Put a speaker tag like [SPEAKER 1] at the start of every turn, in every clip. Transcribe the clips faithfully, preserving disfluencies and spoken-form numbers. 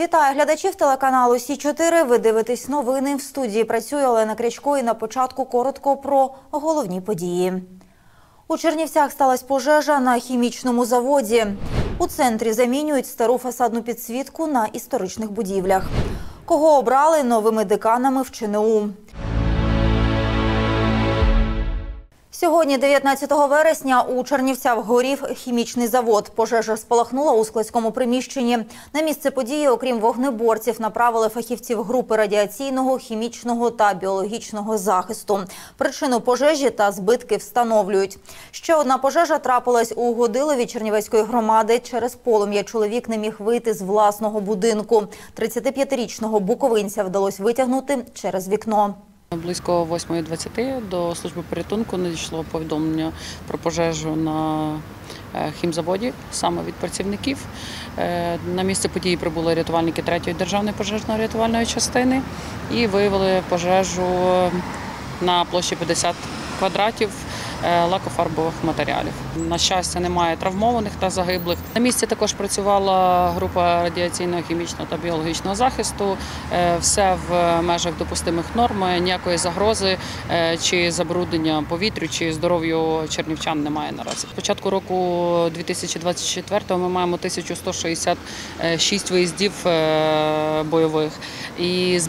[SPEAKER 1] Вітаю глядачів телеканалу Сі чотири. Ви дивитесь новини. В студії працює Олена Крячко і на початку коротко про головні події. У Чернівцях сталася пожежа на хімічному заводі. У центрі замінюють стару фасадну підсвітку на історичних будівлях. Кого обрали новими деканами в Че Ен У? Сьогодні, дев'ятнадцятого вересня, у Чернівцях горів хімічний завод. Пожежа спалахнула у складському приміщенні. На місце події, окрім вогнеборців, направили фахівців групи радіаційного, хімічного та біологічного захисту. Причину пожежі та збитки встановлюють. Ще одна пожежа трапилась у Годилові Чернівецької громади. Через полум'я чоловік не міг вийти з власного будинку. тридцятип'ятирічного буковинця вдалося витягнути через вікно.
[SPEAKER 2] Близько восьмої двадцяти до служби порятунку надійшло повідомлення про пожежу на хімзаводі, саме від працівників. На місце події прибули рятувальники третьої державної пожежно-рятувальної частини і виявили пожежу на площі п'ятдесят квадратів лакофарбових матеріалів. На щастя, немає травмованих та загиблих. На місці також працювала група радіаційного, хімічного та біологічного захисту. Все в межах допустимих норм, ніякої загрози чи забруднення повітрю, чи здоров'ю чернівчан немає наразі. З початку року дві тисячі двадцять четвертого ми маємо тисячу сто шістдесят шість виїздів бойових. І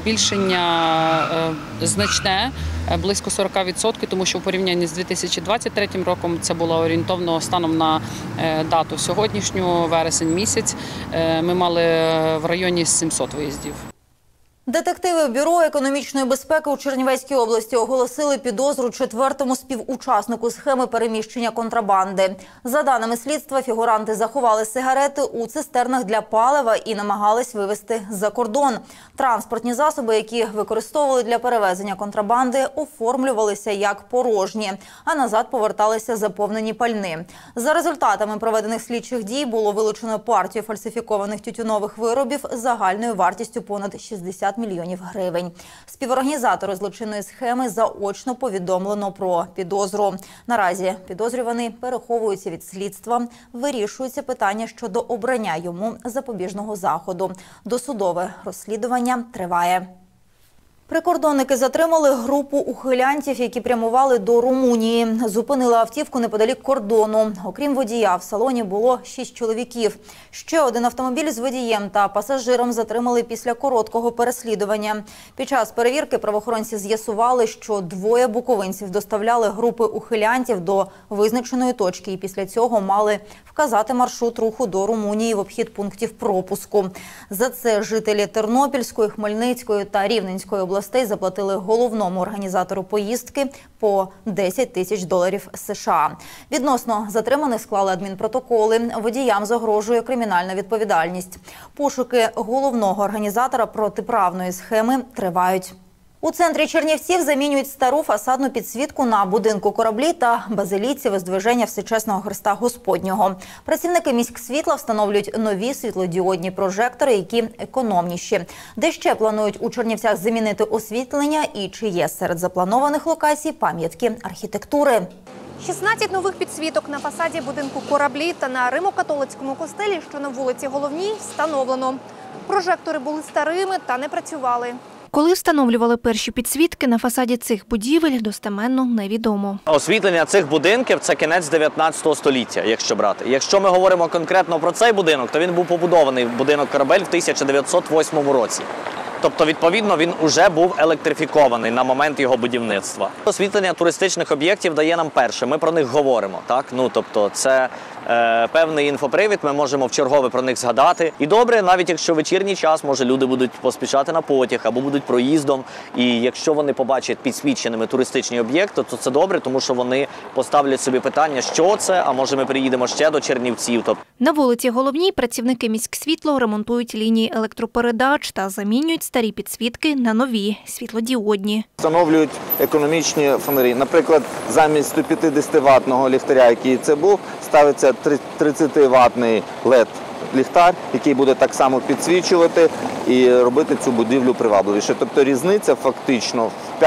[SPEAKER 2] збільшення значне, близько сорок відсотків, тому що в порівнянні з дві тисячі двадцять третім роком це було орієнтовно станом на дату сьогоднішню, вересень місяць, ми мали в районі сімсот виїздів.
[SPEAKER 1] Детективи Бюро економічної безпеки у Чернівецькій області оголосили підозру четвертому співучаснику схеми переміщення контрабанди. За даними слідства, фігуранти заховали сигарети у цистернах для палива і намагались вивезти за кордон. Транспортні засоби, які використовували для перевезення контрабанди, оформлювалися як порожні, а назад поверталися заповнені пальним. За результатами проведених слідчих дій було вилучено партію фальсифікованих тютюнових виробів загальною вартістю понад шістдесят мільйонів гривень. Співорганізатору злочинної схеми заочно повідомлено про підозру. Наразі підозрюваний переховується від слідства. Вирішується питання щодо обрання йому запобіжного заходу. Досудове розслідування триває. Прикордонники затримали групу ухилянтів, які прямували до Румунії. Зупинили автівку неподалік кордону. Окрім водія, в салоні було шість чоловіків. Ще один автомобіль з водієм та пасажиром затримали після короткого переслідування. Під час перевірки правоохоронці з'ясували, що двоє буковинців доставляли групи ухилянтів до визначеної точки і після цього мали вказати маршрут руху до Румунії в обхід пунктів пропуску. За це жителі Тернопільської, Хмельницької та Рівненської областей заплатили головному організатору поїздки по десять тисяч доларів США. Відносно затриманих склали адмінпротоколи. Водіям загрожує кримінальна відповідальність. Пошуки головного організатора протиправної схеми тривають. У центрі Чернівців замінюють стару фасадну підсвітку на будинку Кораблі та базиліці Воздвиження Всечесного Христа Господнього. Працівники міськсвітла встановлюють нові світлодіодні прожектори, які економніші. Де ще планують у Чернівцях замінити освітлення і чи є серед запланованих локацій пам'ятки архітектури?
[SPEAKER 3] шістнадцять нових підсвіток на фасаді будинку Кораблі та на Римо-католицькому костелі, що на вулиці Головній, встановлено. Прожектори були старими та не працювали.
[SPEAKER 4] Коли встановлювали перші підсвітки на фасаді цих будівель, достеменно невідомо.
[SPEAKER 5] Освітлення цих будинків – це кінець дев'ятнадцятого століття, якщо брати. Якщо ми говоримо конкретно про цей будинок, то він був побудований, будинок Корабель, в тисяча дев'ятсот восьмому році. Тобто, відповідно, він вже був електрифікований на момент його будівництва. Освітлення туристичних об'єктів дає нам перше, ми про них говоримо. Так? Ну, тобто, це е, певний інфопривід, ми можемо вчергове про них згадати. І добре, навіть якщо вечірній час, може, люди будуть поспішати на потяг або будуть проїздом. І якщо вони побачать підсвіченими туристичні об'єкти, то це добре, тому що вони поставлять собі питання, що це, а може ми приїдемо ще до Чернівців.
[SPEAKER 4] На вулиці Головній працівники міськсвітло ремонтують лінії електропередач та замінюють старі підсвітки на нові світлодіодні.
[SPEAKER 6] Встановлюють економічні фонарі. Наприклад, замість сто п'ятдесятиватного ліхтаря, який це був, ставиться тридцятиватний лед-ліхтар, який буде так само підсвічувати і робити цю будівлю привабливіше. Тобто різниця фактично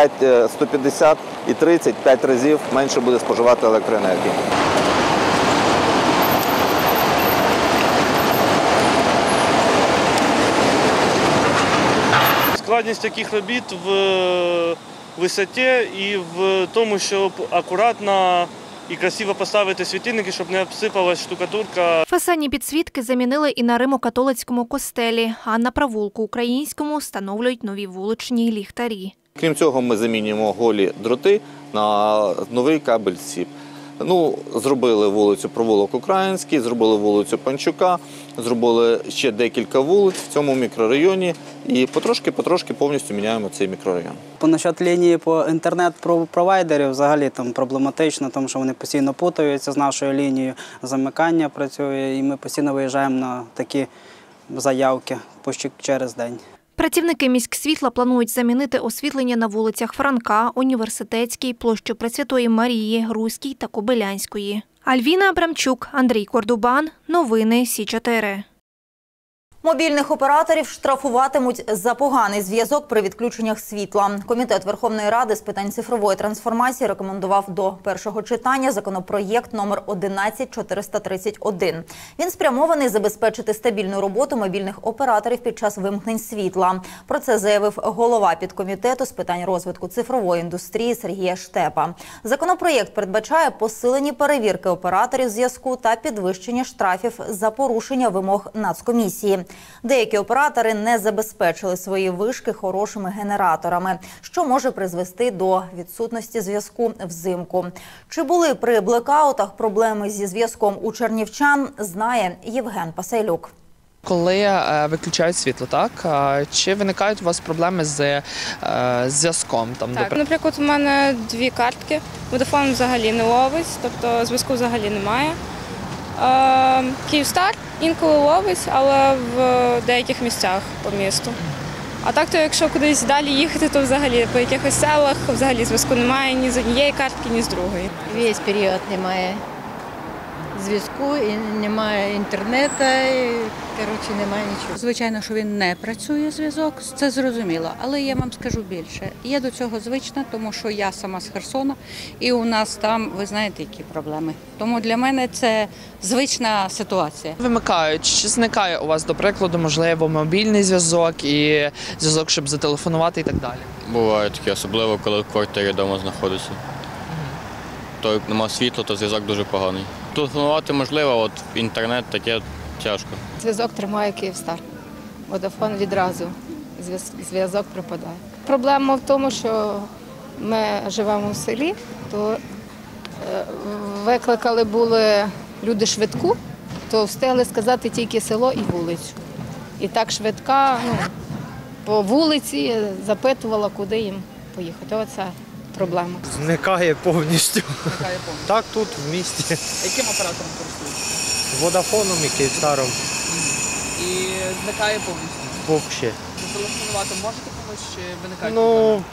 [SPEAKER 6] в сто п'ятдесят і тридцять п'ять разів менше буде споживати електроенергії.
[SPEAKER 7] складність таких робіт в висоті і в тому, щоб акуратно і красиво поставити світильники, щоб не обсипалась штукатурка.
[SPEAKER 4] Фасадні підсвітки замінили і на Римо-католицькому костелі, а на провулку Українському встановлюють нові вуличні ліхтарі.
[SPEAKER 6] Крім цього, ми замінюємо голі дроти на новий кабель сіп. Ну, зробили вулицю Провулок Український, зробили вулицю Панчука, зробили ще декілька вулиць в цьому мікрорайоні і потрошки-потрошки повністю міняємо цей мікрорайон.
[SPEAKER 8] Насчет лінії по інтернет-провайдерів взагалі там проблематично, тому що вони постійно путаються з нашою лінією, замикання працює і ми постійно виїжджаємо на такі заявки почти через день.
[SPEAKER 4] Працівники міськсвітла планують замінити освітлення на вулицях Франка, Університетській, площі Пресвятої Марії, Руській та Кобилянської. Альвіна Абрамчук, Андрій Кордубан. Новини Сі чотири.
[SPEAKER 1] Мобільних операторів штрафуватимуть за поганий зв'язок при відключеннях світла. Комітет Верховної Ради з питань цифрової трансформації рекомендував до першого читання законопроєкт номер одинадцять чотириста тридцять один. Він спрямований забезпечити стабільну роботу мобільних операторів під час вимкнень світла. Про це заявив голова підкомітету з питань розвитку цифрової індустрії Сергій Штепа. Законопроєкт передбачає посилені перевірки операторів зв'язку та підвищення штрафів за порушення вимог Нацкомісії. Деякі оператори не забезпечили свої вишки хорошими генераторами, що може призвести до відсутності зв'язку взимку. Чи були при блекаутах проблеми зі зв'язком у чернівчан, знає Євген Пасейлюк.
[SPEAKER 9] Коли е, виключають світло, так? А чи виникають у вас проблеми з е, зв'язком? Там,
[SPEAKER 10] Так,
[SPEAKER 9] допри-
[SPEAKER 10] наприклад, у мене дві картки, Vodafone взагалі не ловить, тобто зв'язку взагалі немає. Е, Київстар інколи ловить, але в деяких місцях по місту. А так, то якщо кудись далі їхати, то взагалі по якихось селах взагалі зв'язку немає ні з однієї картки, ні з другої.
[SPEAKER 11] Весь період немає зв'язку, і немає інтернету, і, коротше, немає нічого.
[SPEAKER 12] Звичайно, що він не працює зв'язок, це зрозуміло. Але я вам скажу більше. Я до цього звична, тому що я сама з Херсона, і у нас там, ви знаєте, які проблеми. Тому для мене це звична ситуація.
[SPEAKER 9] Вимикають, чи зникає у вас, до прикладу, можливо, мобільний зв'язок і зв'язок, щоб зателефонувати і так далі?
[SPEAKER 13] Буває таке, особливо, коли в квартирі вдома знаходиться. То як нема світла, то зв'язок дуже поганий. Телефонувати можливо, от інтернет таке тяжко.
[SPEAKER 14] Зв'язок тримає Київстар. Vodafone відразу зв'язок пропадає. Проблема в тому, що ми живемо в селі, то викликали були люди швидку, то встигли сказати тільки село і вулицю. І так швидка ну, по вулиці запитувала, куди їм поїхати. Оце проблема.
[SPEAKER 15] Зникає повністю.
[SPEAKER 9] Зникає повністю.
[SPEAKER 15] Так, тут, в місті.
[SPEAKER 9] Яким оператором користуєтесь?
[SPEAKER 15] Водафоном і Київстаром.
[SPEAKER 9] І зникає повністю?
[SPEAKER 15] Взагалі.
[SPEAKER 9] Зателефонувати можете комусь, чи виникають
[SPEAKER 15] Ну,
[SPEAKER 9] проблеми?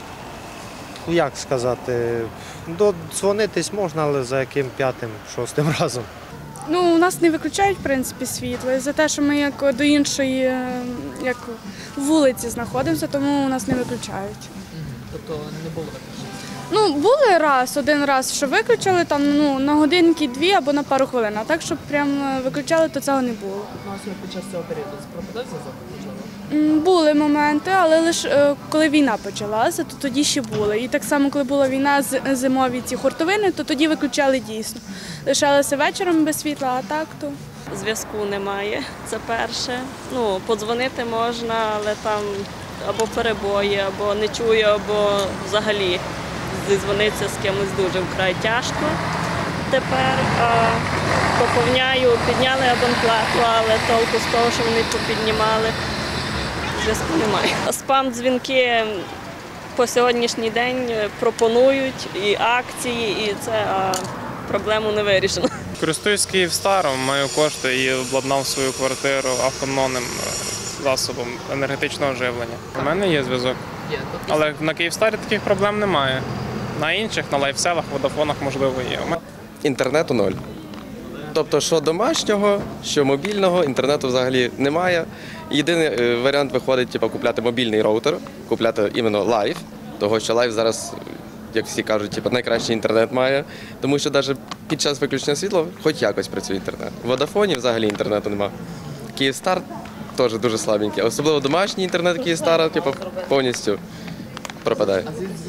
[SPEAKER 15] як сказати, додзвонитись можна, але за яким п'ятим, шостим разом.
[SPEAKER 16] Ну, у нас не виключають, в принципі, світло. І за те, що ми як до іншої як вулиці знаходимося, тому у нас не виключають.
[SPEAKER 9] Тобто не було виключення?
[SPEAKER 16] Ну, були раз, один раз, що виключили там ну, на годинки-дві або на пару хвилин. А так, щоб прям виключали, то цього не було.
[SPEAKER 9] Ну, а під час цього періоду пропадав зв'язок?
[SPEAKER 16] М, Були моменти, але лише коли війна почалася, то тоді ще були. І так само, коли була війна, з- зимові ці хуртовини, то тоді виключали дійсно. Лишалися вечором без світла, а так то.
[SPEAKER 17] Зв'язку немає, це перше. Ну, подзвонити можна, але там або перебої, або не чую, або взагалі зізвонитися з кимось дуже вкрай тяжко. Тепер а, поповняю, підняли абонплату, але толку з того, що вони попіднімали, зв'язку немає. Спам-дзвінки по сьогоднішній день пропонують і акції, і це а, проблему не вирішено.
[SPEAKER 18] Користуюсь Київстаром, маю кошти і обладнав свою квартиру автономним засобом енергетичного живлення. У мене є зв'язок, але на Київстарі таких проблем немає. На інших, на лайфселах, водофонах, можливо, є.
[SPEAKER 19] Інтернету ноль. Тобто, що домашнього, що мобільного, інтернету взагалі немає. Єдиний варіант виходить, типу, купляти мобільний роутер, купляти іменно лайф, того що лайф зараз, як всі кажуть, типу, найкращий інтернет має, тому що навіть під час виключення світла хоч якось працює інтернет. В Водафоні взагалі інтернету немає. Київстар теж дуже слабенький. Особливо домашній інтернет, який стара, типу, повністю пропадає.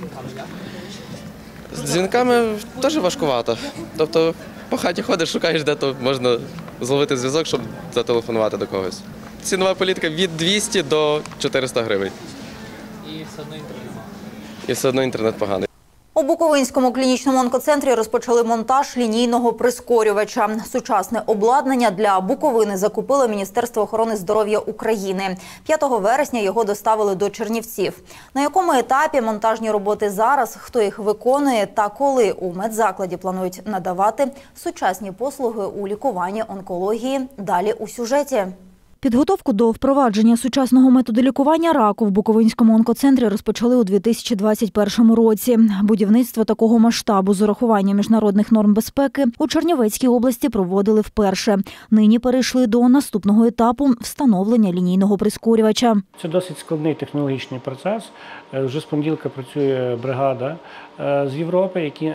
[SPEAKER 19] З дзвінками теж важкувато. Тобто по хаті ходиш, шукаєш, де то можна зловити зв'язок, щоб зателефонувати до когось. Цінова політика від двісті до чотириста гривень.
[SPEAKER 20] І все одно інтернет немає.
[SPEAKER 19] І все одно інтернет поганий.
[SPEAKER 1] У Буковинському клінічному онкоцентрі розпочали монтаж лінійного прискорювача. Сучасне обладнання для Буковини закупило Міністерство охорони здоров'я України. п'ятого вересня його доставили до Чернівців. На якому етапі монтажні роботи зараз, хто їх виконує та коли у медзакладі планують надавати сучасні послуги у лікуванні онкології, далі у сюжеті. Підготовку до впровадження сучасного методу лікування раку в Буковинському онкоцентрі розпочали у дві тисячі двадцять першому році. Будівництво такого масштабу з урахуванням міжнародних норм безпеки у Чернівецькій області проводили вперше. Нині перейшли до наступного етапу – встановлення лінійного прискорювача.
[SPEAKER 21] Це досить складний технологічний процес. Вже з понеділка працює бригада з Європи, які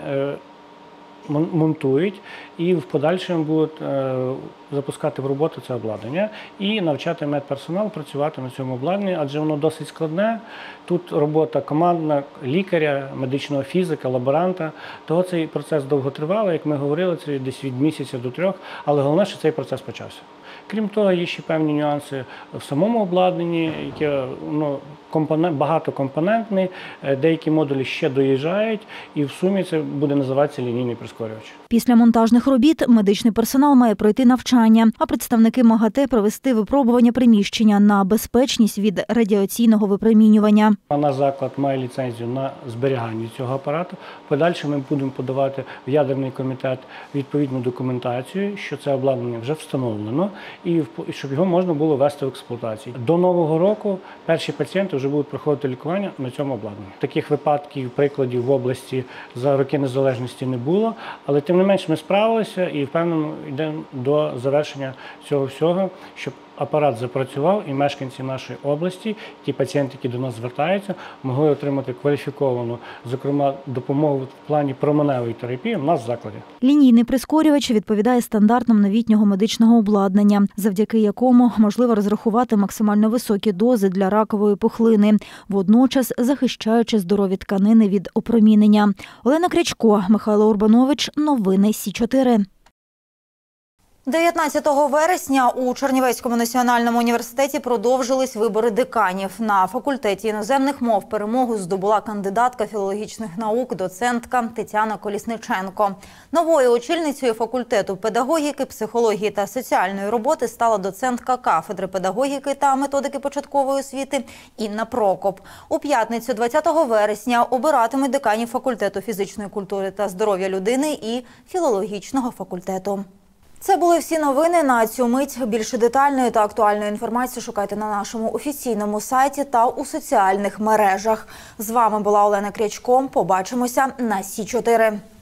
[SPEAKER 21] монтують і в подальшому будуть запускати в роботу це обладнання і навчати медперсонал працювати на цьому обладнанні, адже воно досить складне. Тут робота командна, лікаря, медичного фізика, лаборанта. Того цей процес довготривалий, як ми говорили, це десь від місяця до трьох, але головне, що цей процес почався. Крім того, є ще певні нюанси в самому обладнанні, яке ну, компонент, багатокомпонентний, деякі модулі ще доїжджають, і в сумі це буде називатися лінійний прискорювач.
[SPEAKER 1] Після монтажних робіт медичний персонал має пройти навчання, а представники МАГАТЕ провести випробування приміщення на безпечність від радіаційного випромінювання.
[SPEAKER 21] Наш заклад має ліцензію на зберігання цього апарату. Подальше ми будемо подавати в ядерний комітет відповідну документацію, що це обладнання вже встановлено, і щоб його можна було ввести в експлуатацію. До Нового року перші пацієнти вже будуть проходити лікування на цьому обладнанні. Таких випадків, прикладів в області за роки незалежності не було, але тим не менш ми справилися і впевнено йдемо до завершення цього всього, щоб апарат запрацював і мешканці нашої області, ті пацієнти, які до нас звертаються, могли отримати кваліфіковану, зокрема, допомогу в плані променевої терапії в нас в закладі.
[SPEAKER 1] Лінійний прискорювач відповідає стандартам новітнього медичного обладнання, завдяки якому можливо розрахувати максимально високі дози для ракової пухлини, водночас захищаючи здорові тканини від опромінення. Олена Крячко, Михайло Урбанович, новини Сі чотири. дев'ятнадцятого вересня у Чернівецькому національному університеті продовжились вибори деканів. На факультеті іноземних мов перемогу здобула кандидатка філологічних наук, доцентка Тетяна Колісниченко. Новою очільницею факультету педагогіки, психології та соціальної роботи стала доцентка кафедри педагогіки та методики початкової освіти Інна Прокоп. У п'ятницю двадцятого вересня обиратимуть деканів факультету фізичної культури та здоров'я людини і філологічного факультету. Це були всі новини на цю мить. Більше детальної та актуальної інформації шукайте на нашому офіційному сайті та у соціальних мережах. З вами була Олена Крячко. Побачимося на Сі чотири.